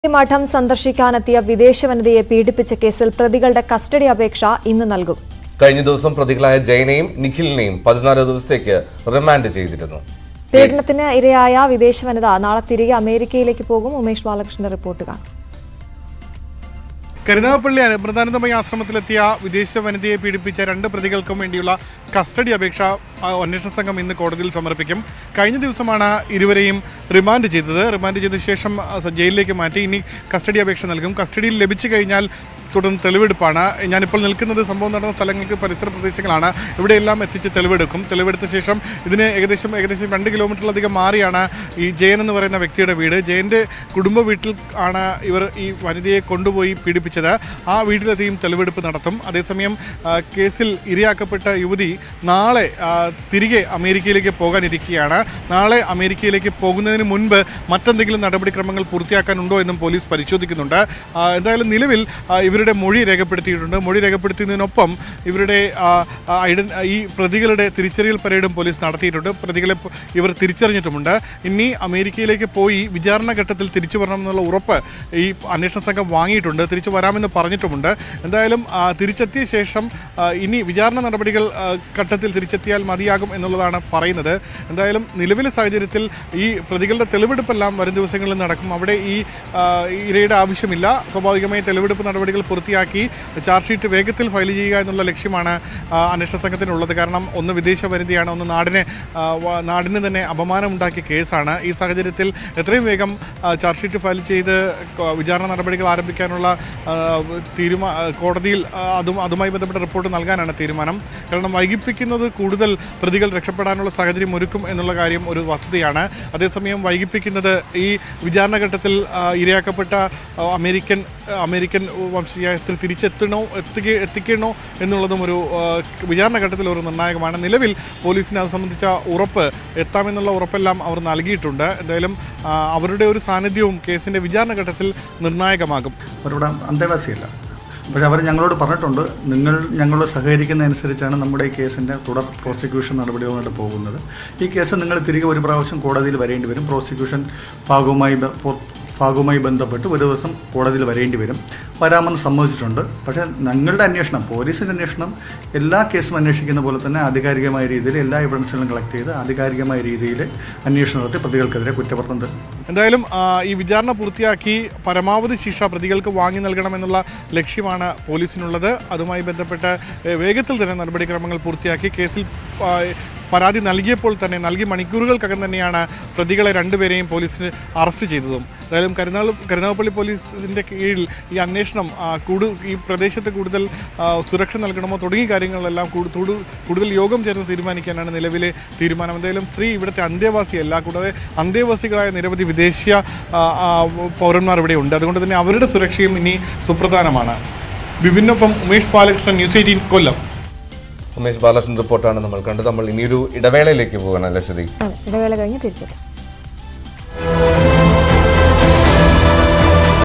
മഠം സന്ദർശിക്കാനെത്തിയ വിദേശ വനിതയെ പീഡിപ്പിച്ച കേസിൽ പ്രതികളുടെ കസ്റ്റഡി അപേക്ഷ ഇന്ന് നൽകും. കഴിഞ്ഞ ദിവസം പ്രതികളായ ജയനെയും നിഖിലിനെയും 14 ദിവസത്തേക്ക് റിമാൻഡ് ചെയ്തിരുന്നു. പീഡനത്തിന് ഇരയായ വിദേശ വനിത നാളെ തിരികെ അമേരിക്കയിലേക്ക് പോകും. ഉമേഷ് ബാലകൃഷ്ണന്റെ റിപ്പോർട്ട് കാണാം. കരുനാഗപ്പള്ളി അമൃതാനന്ദമയി ആശ്രമത്തിലെത്തിയ വിദേശ വനിതയെ പീഡിപ്പിച്ച 2 പ്രതികൾക്കും വേണ്ടിയുള്ള കസ്റ്റഡി അപേക്ഷ അന്വേഷണ സംഘം ഇന്ന് കോടതിയിൽ സമർപ്പിക്കും. കഴിഞ്ഞ ദിവസമാണ് ഇരുവരെയും റിമാൻഡ് ചെയ്തത്. റിമാൻഡ് ചെയ്ത ശേഷം ജയിലിലേക്ക് മാറ്റി ഇനി കസ്റ്റഡി അപേക്ഷ നൽകും. കസ്റ്റഡിയിൽ ലഭിച്ചു കഴിഞ്ഞാൽ തുടർന്ന് തെളിവെടുപ്പാണ്. ഞാനിപ്പോൾ നിൽക്കുന്നത് സംഭവം നടന്ന സ്ഥലങ്ങൾക്ക് പരിസര പ്രദേശങ്ങളാണ്. ഇവിടെയെല്ലാം എത്തിച്ച് തെളിവെടുക്കും. തെളിവെടുത്ത ശേഷം ഇതിന് ഏകദേശം 2 കിലോമീറ്ററിലധികം മാറിയാണ് ഈ ജയൻ എന്ന് പറയുന്ന വ്യക്തിയുടെ വീട്. ജയൻ്റെ കുടുംബ വീട്ടിൽ ആണ് ഇവർ ഈ വനിതയെ കൊണ്ടുപോയി പീഡിപ്പിച്ചത്. ആ വീട്ടിലെത്തിയും തെളിവെടുപ്പ് നടത്തും. അതേസമയം കേസിൽ ഇരയാക്കപ്പെട്ട യുവതി നാളെ തിരികെ അമേരിക്കയിലേക്ക് പോകാനിരിക്കുകയാണ്. നാളെ അമേരിക്കയിലേക്ക് പോകുന്നതിന് മുൻപ് മറ്റെന്തെങ്കിലും നടപടിക്രമങ്ങൾ പൂർത്തിയാക്കാനുണ്ടോ എന്നും പോലീസ് പരിശോധിക്കുന്നുണ്ട്. എന്തായാലും നിലവിൽ ഇവരുടെ മൊഴി രേഖപ്പെടുത്തിയിട്ടുണ്ട്. മൊഴി രേഖപ്പെടുത്തുന്നതിനൊപ്പം ഇവരുടെ ഈ പ്രതികളുടെ തിരിച്ചറിയൽ പരേഡും പോലീസ് നടത്തിയിട്ടുണ്ട്. പ്രതികളെ ഇവർ തിരിച്ചറിഞ്ഞിട്ടുമുണ്ട്. ഇനി അമേരിക്കയിലേക്ക് പോയി വിചാരണ ഘട്ടത്തിൽ തിരിച്ചു വരണമെന്നുള്ള ഉറപ്പ് ഈ അന്വേഷണ സംഘം വാങ്ങിയിട്ടുണ്ട്. തിരിച്ചു വരാമെന്ന് പറഞ്ഞിട്ടുമുണ്ട്. എന്തായാലും തിരിച്ചെത്തിയ ശേഷം ഇനി വിചാരണ നടപടികൾ ഘട്ടത്തിൽ തിരിച്ചെത്തിയാൽ മതിയാകും എന്നുള്ളതാണ് പറയുന്നത്. എന്തായാലും നിലവിലെ സാഹചര്യത്തിൽ ഈ പ്രതികളുടെ തെളിവെടുപ്പെല്ലാം വരും ദിവസങ്ങളിൽ നടക്കും. അവിടെ ഈ ഇരയുടെ ആവശ്യമില്ല. സ്വാഭാവികമായി തെളിവെടുപ്പ് നടപടികൾ പൂർത്തിയാക്കി ചാർജ് ഷീറ്റ് വേഗത്തിൽ ഫയൽ ചെയ്യുക എന്നുള്ള ലക്ഷ്യമാണ് അന്വേഷണ സംഘത്തിനുള്ളത്. കാരണം ഒന്ന് വിദേശ വനിതയാണ്, ഒന്ന് നാടിന് തന്നെ അപമാനമുണ്ടാക്കിയ കേസാണ്. ഈ സാഹചര്യത്തിൽ എത്രയും വേഗം ചാർജ് ഷീറ്റ് ഫയൽ ചെയ്ത് വിചാരണ നടപടികൾ ആരംഭിക്കാനുള്ള കോടതിയിൽ അതുമായി ബന്ധപ്പെട്ട റിപ്പോർട്ട് നൽകാനാണ് തീരുമാനം. കാരണം വൈകിപ്പിക്കുന്നത് കൂടുതൽ പ്രതികൾ രക്ഷപ്പെടാനുള്ള സാഹചര്യം ഒരുക്കും എന്നുള്ള കാര്യം ഒരു വസ്തുതയാണ്. അതേസമയം വൈകിപ്പിക്കുന്നത് ഈ വിചാരണ ഘട്ടത്തിൽ ഇരയാക്കപ്പെട്ട അമേരിക്കൻ വംശീയ സ്ത്രീ എത്തിക്കണോ എന്നുള്ളതും ഒരു വിചാരണ ഘട്ടത്തിൽ ഒരു നിർണായകമാണ്. നിലവിൽ പോലീസിന് അത് സംബന്ധിച്ച ഉറപ്പ് എത്താമെന്നുള്ള ഉറപ്പെല്ലാം അവർ നൽകിയിട്ടുണ്ട്. എന്തായാലും അവരുടെ ഒരു സാന്നിധ്യവും കേസിൻ്റെ വിചാരണ ഘട്ടത്തിൽ നിർണായകമാകും. അവരുടെ അന്തേവാസിയല്ല, പക്ഷേ അവർ ഞങ്ങളോട് പറഞ്ഞിട്ടുണ്ട്, ഞങ്ങളോട് സഹകരിക്കുന്നതനുസരിച്ചാണ് നമ്മുടെ ഈ കേസിൻ്റെ തുടർ പ്രോസിക്യൂഷൻ നടപടികളുമായിട്ട് പോകുന്നത്. ഈ കേസ് നിങ്ങൾ തിരികെ ഒരു പ്രാവശ്യം കോടതിയിൽ വരേണ്ടി വരും. പ്രോസിക്യൂഷൻ ഭാഗവുമായി ബന്ധപ്പെട്ട് ഒരു ദിവസം കോടതിയിൽ വരേണ്ടി വരും. വരാമെന്ന് സമ്മതിച്ചിട്ടുണ്ട്. പക്ഷേ ഞങ്ങളുടെ അന്വേഷണം, പോലീസിൻ്റെ അന്വേഷണം എല്ലാ കേസും അന്വേഷിക്കുന്ന പോലെ തന്നെ ആധികാരികമായ രീതിയിൽ എല്ലാ എവിഡൻസുകളും കളക്ട് ചെയ്ത് ആധികാരികമായ രീതിയിൽ അന്വേഷണം നടത്തി പ്രതികൾക്കെതിരെ കുറ്റപത്രം തരും. എന്തായാലും ഈ വിചാരണ പൂർത്തിയാക്കി പരമാവധി ശിക്ഷ പ്രതികൾക്ക് വാങ്ങി നൽകണമെന്നുള്ള ലക്ഷ്യമാണ് പോലീസിനുള്ളത്. അതുമായി ബന്ധപ്പെട്ട് വേഗത്തിൽ തന്നെ നടപടിക്രമങ്ങൾ പൂർത്തിയാക്കി കേസിൽ പരാതി നൽകി മണിക്കൂറുകൾക്കകം തന്നെയാണ് പ്രതികളെ 2 പേരെയും പോലീസിന് അറസ്റ്റ് ചെയ്തതും. എന്തായാലും കരുനാഗപ്പള്ളി പോലീസിൻ്റെ കീഴിൽ ഈ അന്വേഷണം ഈ പ്രദേശത്ത് കൂടുതൽ സുരക്ഷ നൽകണമോ തുടങ്ങിയ കാര്യങ്ങളെല്ലാം കൂടുതൽ യോഗം ചേർന്ന് തീരുമാനിക്കാനാണ് നിലവിലെ തീരുമാനം. എന്തായാലും സ്ത്രീ ഇവിടുത്തെ അന്തേവാസിയല്ല, കൂടാതെ അന്തേവാസികളായ നിരവധി വിദേശീയ പൗരന്മാർ ഇവിടെ ഉണ്ട്. അതുകൊണ്ട് തന്നെ അവരുടെ സുരക്ഷയും ഇനി സുപ്രധാനമാണ്. വിഭിന്നൊപ്പം ഉമേഷ് ബാലകൃഷ്ണൻ, ന്യൂസ് 18 കൊല്ലം. ഉമേഷ് ബാലകൃഷ്ണൻ റിപ്പോർട്ടാണ് നമ്മൾ കണ്ടത്. നമ്മൾ ഇനിയൊരു ഇടവേളയിലേക്ക് പോകാനല്ലേ? ഇടവേള കഴിഞ്ഞ് തിരിച്ചെത്താം.